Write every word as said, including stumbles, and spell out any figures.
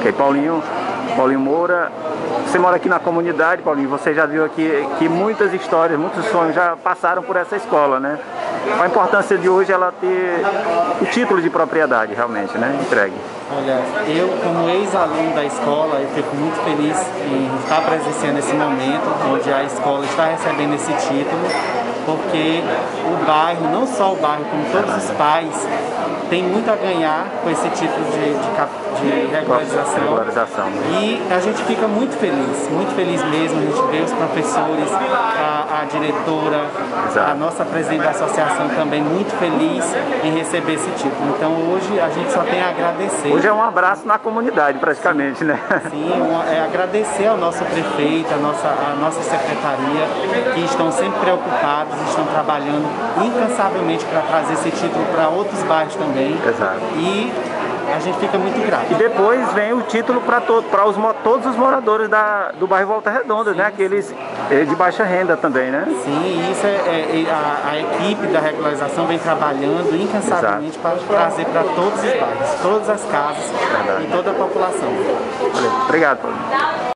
Ok, Paulinho, Paulinho Moura, você mora aqui na comunidade, Paulinho, você já viu aqui que muitas histórias, muitos sonhos já passaram por essa escola, né? Qual a importância de hoje ela ter o título de propriedade realmente, né? Entregue. Olha, eu como ex-aluno da escola, eu fico muito feliz em estar presenciando esse momento onde a escola está recebendo esse título, porque o bairro, não só o bairro, como todos os pais, tem muito a ganhar com esse título de, de, de regularização. regularização. E a gente fica muito feliz, muito feliz mesmo. A gente vê os professores, a, a diretora, Exato. a nossa presidente da associação também muito feliz em receber esse título. Então hoje a gente só tem a agradecer. Hoje é um abraço na comunidade praticamente, sim, né? Sim, é agradecer ao nosso prefeito, a nossa, a nossa secretaria, que estão sempre preocupados, estão trabalhando incansavelmente para trazer esse título para outros bairros também. Exato. E a gente fica muito grato. E depois vem o título para to, os, todos os moradores da, do bairro Volta Redonda, sim, né? Aqueles de baixa renda também, né? Sim, isso é, é a, a equipe da regularização vem trabalhando incansavelmente Exato. para trazer para todos os bairros, todas as casas Verdade. e toda a população. Valeu. Obrigado, Paulo.